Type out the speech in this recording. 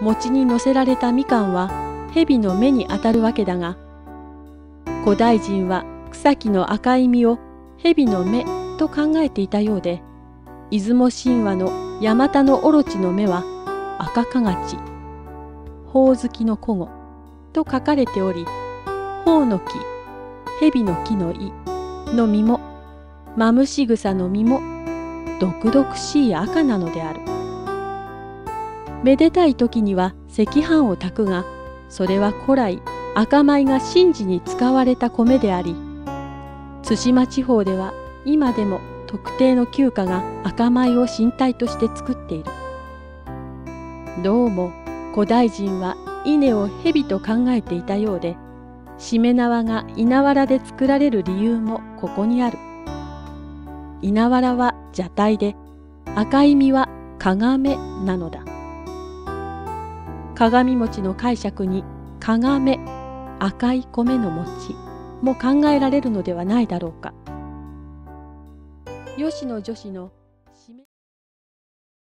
餅に乗せられたみかんは蛇の目に当たるわけだが、古代人は草木の赤い実を蛇の目と考えていたようで、出雲神話のヤマタノオロチの目は赤かがち、ほおずきの古語と書かれており、ほおの木、蛇の木の意の実も、マムシグサの実も、毒々しい赤なのである。めでたい時には赤飯を炊くが、それは古来赤米が神事に使われた米であり、対馬地方では今でも特定の旧家が赤米を神体として作っている。どうも古代人は稲を蛇と考えていたようで、しめ縄が稲わらで作られる理由もここにある。稲わらは蛇体で、赤い実は鏡なのだ。鏡餅の解釈に鏡、赤い米の餅も考えられるのではないだろうか。吉野女子の